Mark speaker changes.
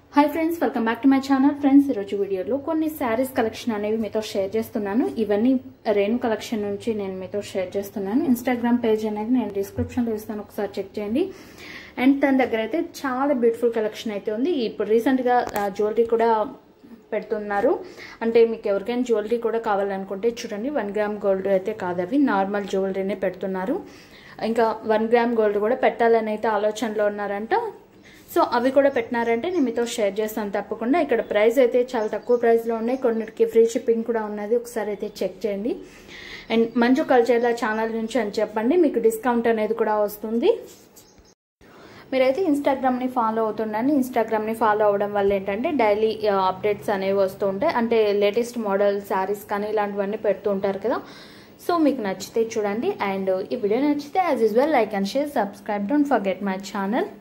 Speaker 1: hi friends welcome back to my channel friends ఈ రోజు వీడియోలో కొన్ని సారీస్ కలెక్షన్ అనేవి మీతో షేర్ చేస్తున్నాను ఇవన్నీ రేణు కలెక్షన్ నుంచి నేను మీతో షేర్ చేస్తున్నాను ఇన్‌స్టాగ్రామ్ పేజ్ అనేది నేను డిస్క్రిప్షన్ లో ఇస్తాను ఒకసారి చెక్ చేయండి అండ్ తన దగ్గర అయితే చాలా బ్యూటిఫుల్ కలెక్షన్ అయితే ఉంది ఇప్పుడు రీసెంట్ గా జ్యువెలరీ కూడా పెడుతున్నారు అంటే మీకు ఎవరికైనా జ్యువెలరీ కూడా కావాలనుకుంటే చూడండి 1 గ్రామ్ గోల్డ్ అయితే కాదు అవి నార్మల్ జ్యువెలరీనే పెడుతున్నారు ఇంకా 1 గ్రామ్ గోల్డ్ కూడా పెట్టాలని అయితే ఆలోచనలో ఉన్నారంట సో అవి కూడా పెట్టినారంటే నేను మీతో షేర్ చేస్తాను తప్పకుండా ఇక్కడ ప్రైస్ అయితే చాలా తక్కువ ప్రైస్ లో ఉన్నాయి కొన్నిటికి ఫ్రీ షిప్పింగ్ కూడా ఉన్నది ఒకసారి అయితే చెక్ చేయండి అండ్ మంజు కల్చర్ల ఛానల్ నుంచి అని చెప్పండి మీకు డిస్కౌంట్ అనేది కూడా వస్తుంది మీరైతే ఇన్‌స్టాగ్రామ్ ని ఫాలో అవుతుండండి ఇన్‌స్టాగ్రామ్ ని ఫాలో అవడం వల్ల ఏంటంటే డైలీ అప్డేట్స్ అనేవి వస్తూ ఉంటాయి అంటే లేటెస్ట్ మోడల్ సారీస్ కానీ ఇలాంటివన్నీ పెడుతూ ఉంటారు కదా సో మీకు నచ్చితే చూడండి అండ్ ఈ వీడియో నచ్చితే as usual like and share subscribe don't forget my channel